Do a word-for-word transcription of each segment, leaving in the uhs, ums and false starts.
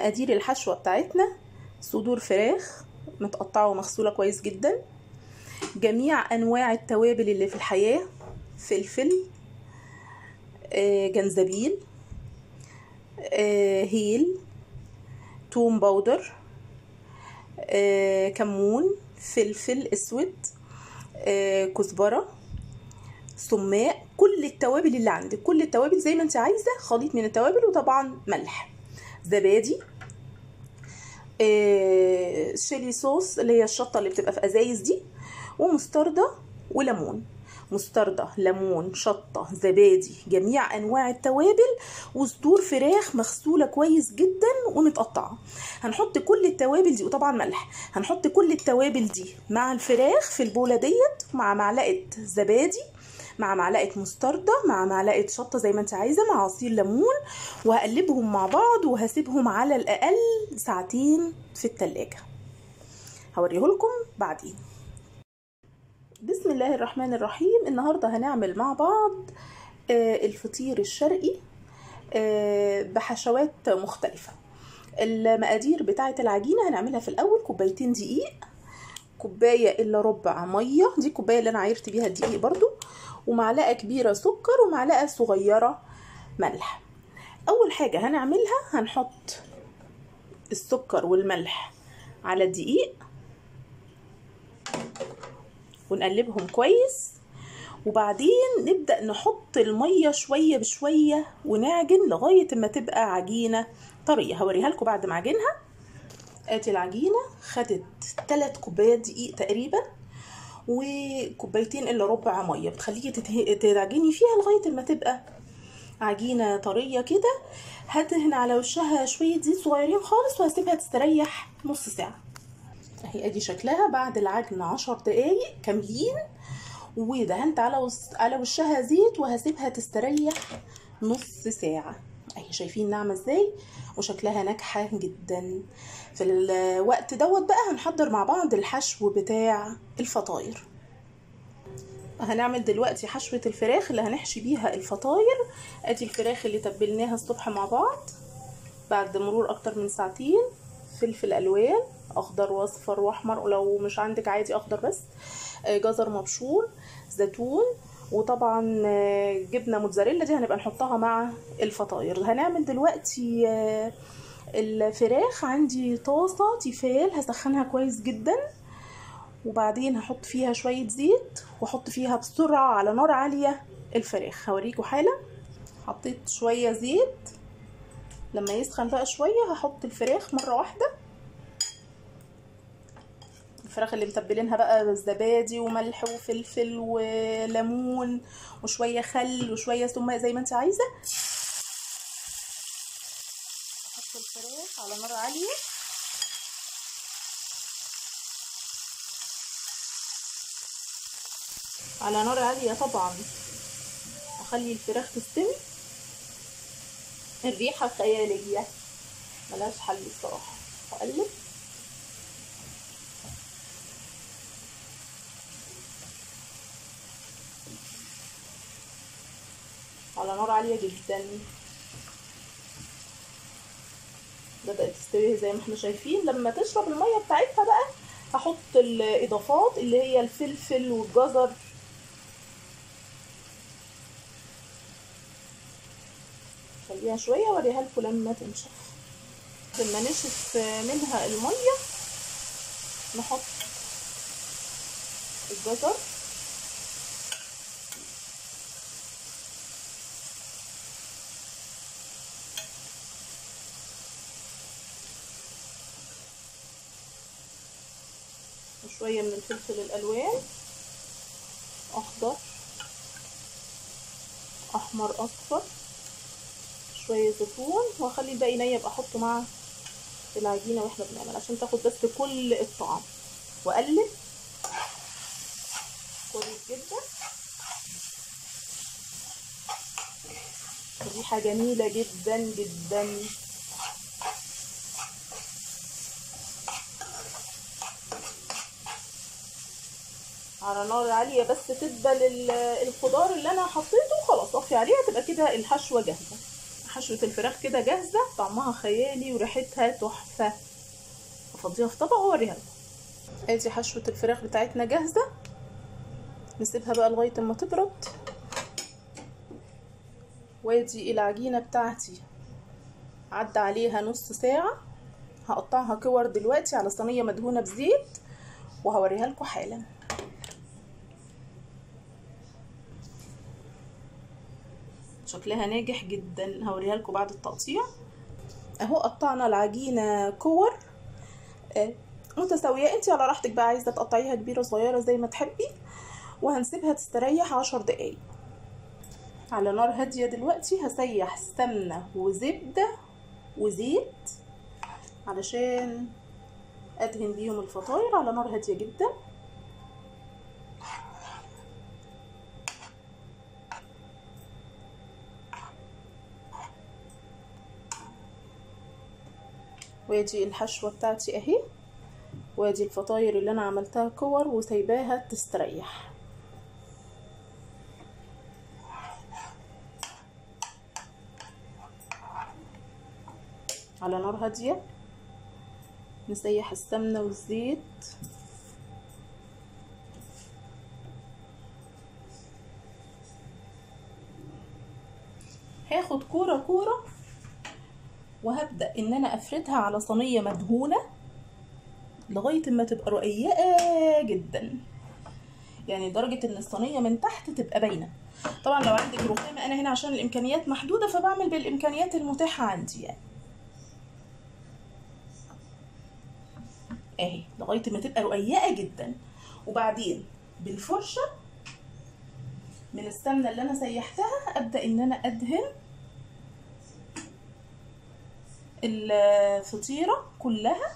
مقادير الحشوة بتاعتنا: صدور فراخ متقطعة ومغسولة كويس جدا، جميع انواع التوابل اللي في الحياة، فلفل، آه، جنزبيل، آه، هيل، توم باودر، آه، كمون، فلفل اسود، آه، كزبرة، سماق، كل التوابل اللي عندك، كل التوابل زي ما انت عايزة، خليط من التوابل، وطبعا ملح، زبادي، آه، شيلي صوص اللي هي الشطة اللي بتبقى في ازايز دي، ومستردة وليمون. مستردة، ليمون، شطة، زبادي، جميع انواع التوابل، وصدور فراخ مغسولة كويس جدا ومتقطعة. هنحط كل التوابل دي، وطبعا ملح، هنحط كل التوابل دي مع الفراخ في البولة ديت، مع معلقة زبادي، مع معلقة مستردة، مع معلقة شطة زي ما انت عايزة، مع عصير ليمون، وهقلبهم مع بعض، وهسيبهم على الاقل ساعتين في التلاجة. هوريهولكم بعدين. بسم الله الرحمن الرحيم. النهاردة هنعمل مع بعض الفطير الشرقي بحشوات مختلفة. المقادير بتاعة العجينة هنعملها في الأول: كوبايتين دقيق، كوباية إلا ربع مية، دي الكوباية اللي أنا عايرت بيها الدقيق برضو، ومعلقة كبيرة سكر، ومعلقة صغيرة ملح. أول حاجة هنعملها هنحط السكر والملح على الدقيق ونقلبهم كويس، وبعدين نبدأ نحط المية شوية بشوية ونعجن لغاية ما تبقى عجينة طرية. هوريها لكم بعد ما عجنها. ادي العجينة، خدت ثلاث كوبايات دقيق تقريبا، وكوبايتين الا ربع مية، بتخليكي تتعجني فيها لغاية ما تبقى عجينة طرية كده. هدهن على وشها شوية زيت صغيرين خالص، وهسيبها تستريح نص ساعة. اهي ادي شكلها بعد العجن عشر دقايق كاملين، ودهنت على وش على وشها زيت، وهسيبها تستريح نص ساعة. اهي شايفين ناعمة ازاي وشكلها ناجحة جدا. في الوقت دوت بقى هنحضر مع بعض الحشو بتاع الفطاير. هنعمل دلوقتي حشوة الفراخ اللي هنحشي بيها الفطاير. ادي الفراخ اللي تبلناها الصبح مع بعض بعد مرور اكتر من ساعتين. فلفل الوان اخضر واصفر واحمر، ولو مش عندك عادي اخضر بس، جزر مبشور، زيتون، وطبعا جبنه موتزاريلا دي هنبقى نحطها مع الفطاير. هنعمل دلوقتي الفراخ. عندي طاسه تيفال هسخنها كويس جدا، وبعدين هحط فيها شويه زيت، واحط فيها بسرعه على نار عاليه الفراخ. هوريكم حالا. حطيت شويه زيت، لما يسخن بقى شويه هحط الفراخ مره واحده. الفراخ اللي متبلينها بقى بالزبادي وملح وفلفل وليمون وشويه خل وشويه سماق زي ما انت عايزه. احط الفراخ على نار عاليه، على نار عاليه طبعا. اخلي الفراخ تستوي. الريحه خياليه ملهاش حل الصراحه. اقلب على نار عاليه جدا. بدأت تستوي زي ما احنا شايفين. لما تشرب الميه بتاعتها بقى هحط الاضافات اللي هي الفلفل والجزر. خليها شويه اوريها لكم لما تنشف. لما نشف منها الميه نحط الجزر، وشويه من الفلفل الالوان، اخضر احمر اصفر، شويه زيتون، واخلي الباقي ني احطه مع العجينه واحنا بنعمل عشان تاخد بس كل الطعم. واقلب كويس جدا. الريحه جميله جدا جدا. على نار عاليه بس تدبل الخضار اللي انا حطيته، خلاص اطفي عليها، تبقى كده الحشوه جاهزه. حشوة الفراخ كده جاهزة، طعمها خيالي وريحتها تحفة. افضيها في طبق واوريها لكم. ادي حشوة الفراخ بتاعتنا جاهزة، نسيبها بقى لغاية اما تبرد. وادي العجينة بتاعتي عدى عليها نص ساعة، هقطعها كور دلوقتي على صينية مدهونة بزيت وهوريها لكم حالا. شكلها ناجح جدا، هوريها لكم بعد التقطيع. اهو قطعنا العجينة كور متساوية، انتي على راحتك بقى، عايزة تقطعيها كبيرة صغيرة زي ما تحبي. وهنسيبها تستريح عشر دقايق على نار هادية. دلوقتي هسيح سمنة وزبدة وزيت علشان ادهن بيهم الفطاير على نار هادية جدا. وادي الحشوة بتاعتي اهي، وادي الفطاير اللي انا عملتها كور وسايباها تستريح. على نار هادية نسيح السمنة والزيت. هاخد كورة كورة وهبدأ ان انا افردها على صينية مدهونة لغاية ما تبقى رقيقة جدا، يعني درجة ان الصينية من تحت تبقى باينة. طبعا لو عندك رخامة، انا هنا عشان الامكانيات محدودة فبعمل بالامكانيات المتاحة عندي يعني. اهي لغايه ما تبقى رقيقه جدا. وبعدين بالفرشه من السمنه اللي انا سيحتها ابدا ان انا ادهن الفطيره كلها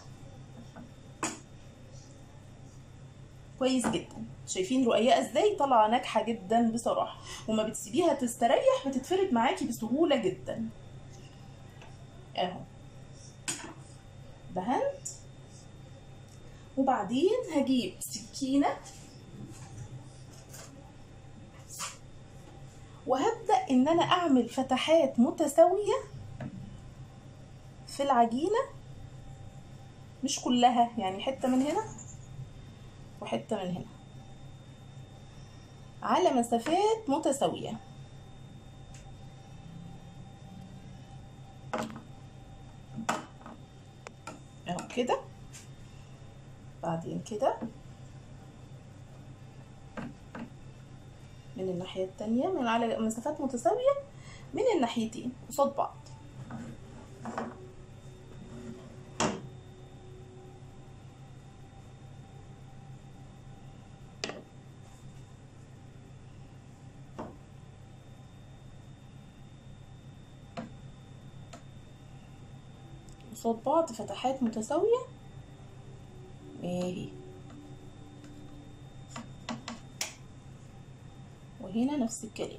كويس جدا. شايفين رقيقه ازاي؟ طالعه ناجحه جدا بصراحه، وما بتسيبيها تستريح بتتفرد معاكي بسهوله جدا. اهو دهنت. وبعدين هجيب سكينة وهبدأ ان انا اعمل فتحات متساوية في العجينة، مش كلها يعني، حتة من هنا وحتة من هنا على مسافات متساوية. اهو كده. بعدين كده من الناحية التانية من على مسافات متساوية من الناحيتين قصاد بعض. قصاد بعض فتحات متساوية اهي، وهنا نفس الكلام.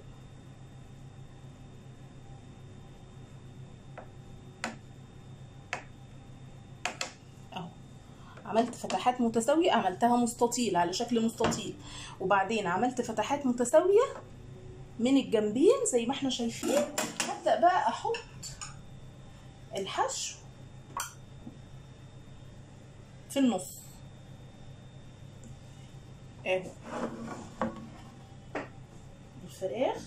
اهو عملت فتحات متساوية، عملتها مستطيل على شكل مستطيل، وبعدين عملت فتحات متساوية من الجنبين زي ما احنا شايفين. هبدأ بقى احط الحشو في النص اهو، الفراخ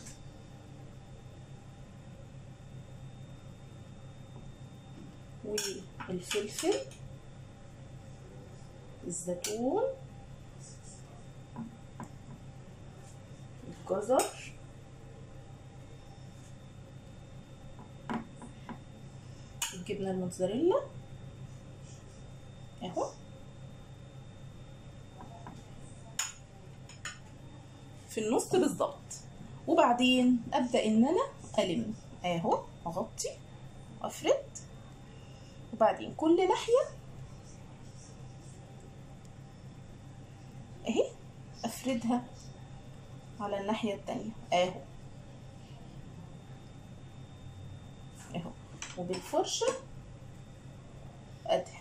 والفلفل الزيتون الجزر الجبنة الموتزاريلا اهو في النص بالظبط. وبعدين ابدا ان انا الم اهو، اغطي وافرد، وبعدين كل ناحيه اهي افردها على الناحيه التانية اهو اهو، وبالفرشه ادهن،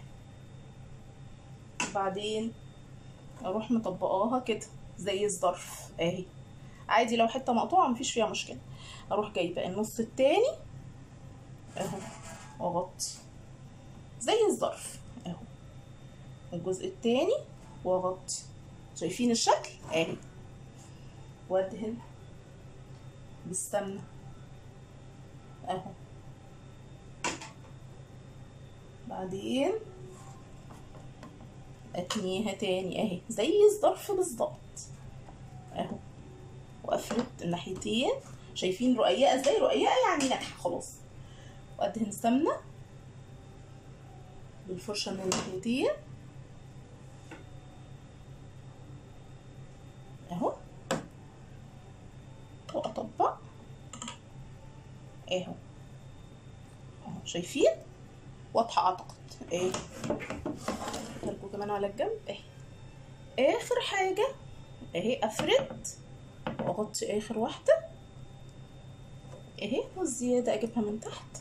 وبعدين اروح مطبقاها كده زي الظرف اهي. عادي لو حته مقطوعه مفيش فيها مشكله. اروح جايبه النص التاني اهو، واغطي زي الظرف اهو، الجزء التاني واغطي. شايفين الشكل اهي، وادهن بالسمنه اهو. بعدين اتنيها تاني اهي زي الظرف بالظبط اهو، وافرد الناحيتين. شايفين رقيقه ازاي؟ رقيقه يعني ناجحه خلاص. وادهن سمنه بالفرشه من الناحيتين اهو، واطبق اهو اهو. شايفين؟ واضحه اعتقد اهي. هلكوا كمان على الجنب اهي. اخر حاجه اهي، افرد واغطي اخر واحده اهي، والزياده اجيبها من تحت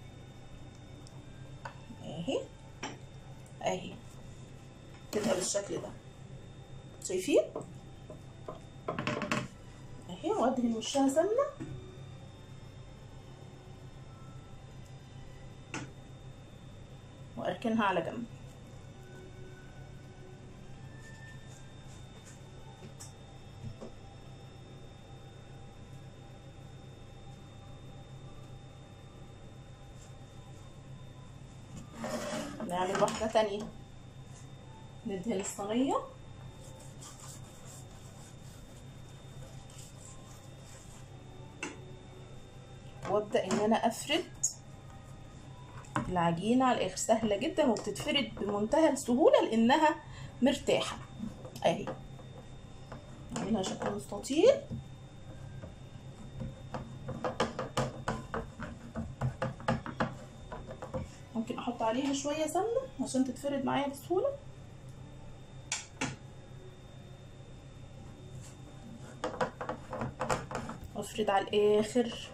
اهي اهي، تبقى بالشكل ده. شايفين اهي؟ وادهن وشها سمنه واركنها على جنب. نعمل واحده تانية. ندهن الصينيه وابدا ان انا افرد العجينه على الاخر. سهله جدا وبتتفرد بمنتهى السهوله لانها مرتاحه اهي. نعملها شكل مستطيل ممكن احط عليها شويه سمنه عشان تتفرد معايا بسهوله. افرد على الاخر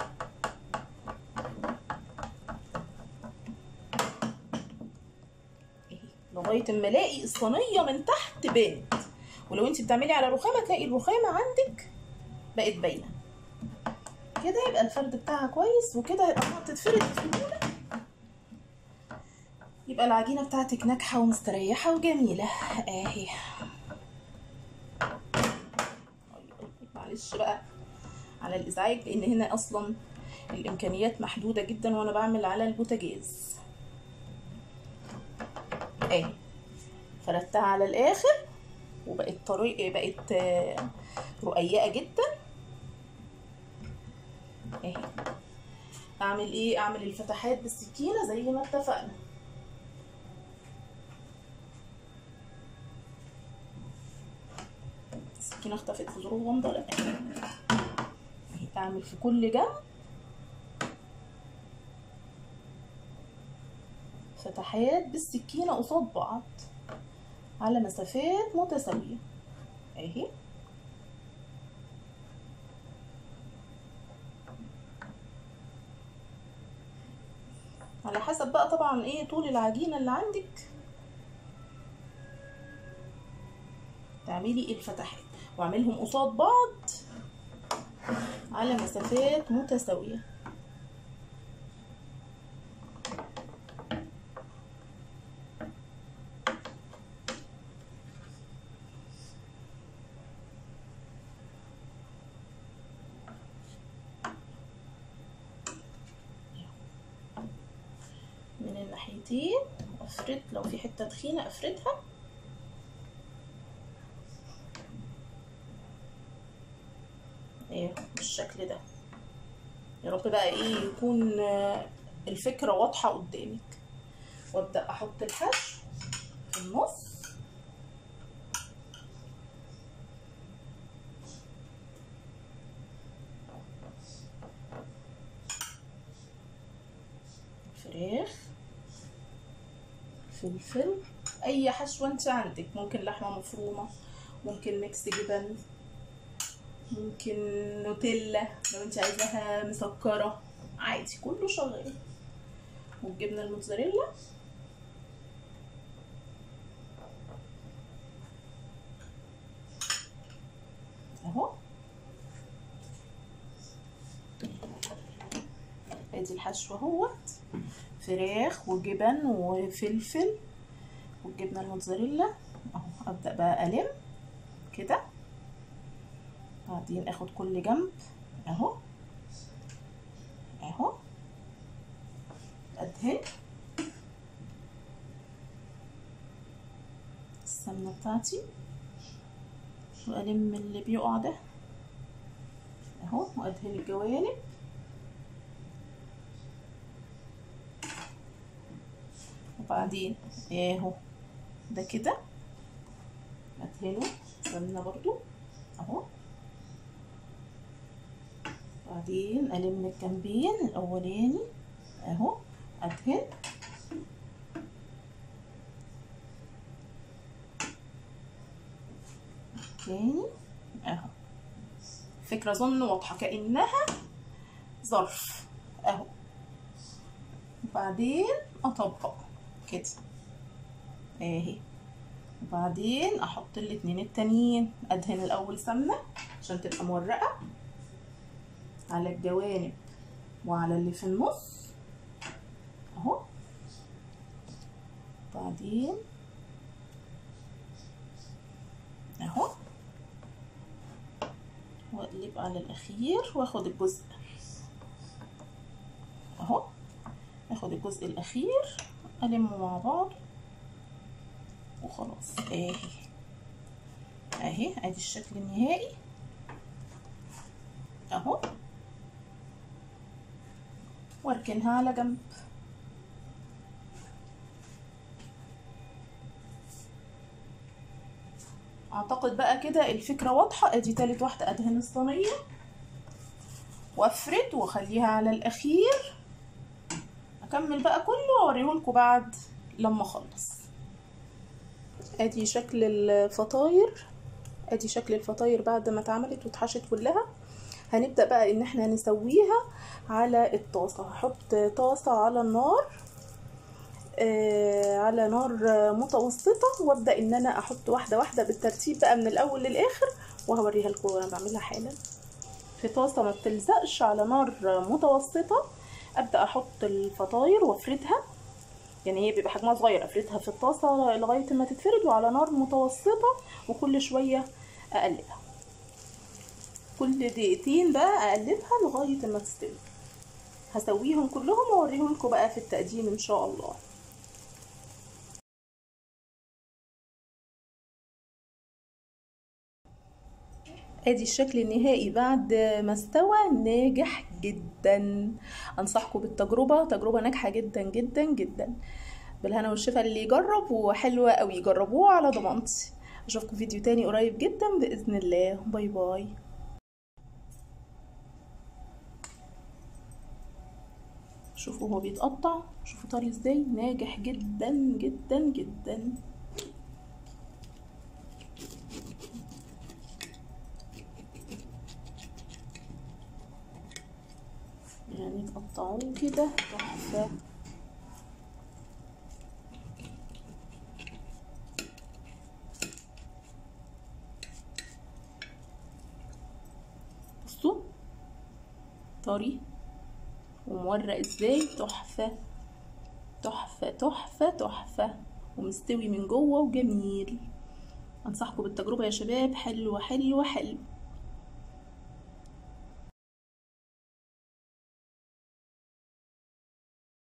لغايه اما الاقي الصينيه من تحت بانت. ولو انت بتعملي على رخامه تلاقي الرخامه عندك بقت باينه كده، يبقى الفرد بتاعها كويس وكده هيبقى تتفرد بسهوله. يبقى العجينه بتاعتك ناجحه ومستريحه وجميله اهي. معلش بقى على الازعاج لان هنا اصلا الامكانيات محدوده جدا وانا بعمل على البوتاجاز اهي. فردتها على الاخر وبقت طريقه، بقت رقيقه جدا اهي. اعمل ايه؟ اعمل الفتحات بالسكينه زي ما اتفقنا. السكينه اختفت في ظروف غامضه. لا اهي، اعمل في كل جنب فتحات بالسكينه قصاد بعض على مسافات متساويه اهي. على حسب بقى طبعا ايه طول العجينه اللي عندك تعملي الفتحات، واعملهم قصاد بعض على مسافات متساويه. من الناحيتين افرد، لو في حته تخينه افردها ايه بالشكل ده. يا رب بقى ايه يكون الفكره واضحه قدامك. وابدا احط الحشو في النص فراخ، فلفل، اي حشوه انت عندك. ممكن لحمه مفرومه، ممكن ميكس جبن، ممكن نوتيلا لو انت عايزاها مسكره، عادي كله شغال. والجبنه الموتزاريلا اهو. ادي الحشو اهوت، فراخ وجبن وفلفل والجبنه الموتزاريلا اهو. ابدا بقى الم كده، بعدين اخد كل جنب اهو اهو، ادهن السمنه بتاعتي والم اللي بيقع ده اهو، وادهن الجوانب وبعدين اهو ده كده ادهنه سمنه برضو اهو، بعدين الم الجنبين الاولاني اهو، ادهن تاني اهو. فكرة اظن واضحة كأنها ظرف اهو، وبعدين اطبق كده اهي، وبعدين احط الاتنين التانيين. ادهن الاول سمنة عشان تبقى مورقة على الجوانب وعلى اللي في النص اهو، بعدين اهو واقلب على الاخير واخد الجزء اهو، اخد الجزء الاخير المه مع بعض وخلاص اهي اهي. ادي الشكل النهائي اهو، واركنها على جنب. اعتقد بقى كده الفكرة واضحة. ادي تالت واحدة، ادهن الصينية وافرد واخليها على الاخير. اكمل بقى كله واوريهولكوا بعد لما اخلص. ادي شكل الفطاير، ادي شكل الفطاير بعد ما اتعملت واتحشت كلها. هنبدأ بقى ان احنا نسويها على الطاسة. هحط طاسة على النار آه على نار متوسطة، وابدأ ان انا احط واحدة واحدة بالترتيب بقى من الاول للاخر، وهوريها لكم وانا بعملها حالا. في طاسة ما بتلزقش على نار متوسطة ابدأ احط الفطاير وافردها، يعني هي بيبقى حجمها صغير، افردها في الطاسة لغاية ما تتفرد وعلى نار متوسطة، وكل شوية اقلبها، كل دقيقتين بقى اقلبها لغاية ما تستوي. هسويهم كلهم واوريهم لكم بقى في التقديم ان شاء الله. ادي الشكل النهائي بعد ما استوى، ناجح جدا. انصحكم بالتجربة، تجربة ناجحة جدا جدا جدا. بالهنا والشفا اللي يجرب، وحلوة قوي، جربوها على ضمانتي. اشوفكم فيديو تاني قريب جدا باذن الله. باي باي. شوفوا هو بيتقطع، شوفوا طري ازاي، ناجح جدا جدا جدا. يعني تقطعوه كده تحفه. بصوا طري ومورق ازاي، تحفه تحفه تحفه تحفه، ومستوي من جوه وجميل. انصحكم بالتجربه يا شباب، حلوه حلوه حلوه.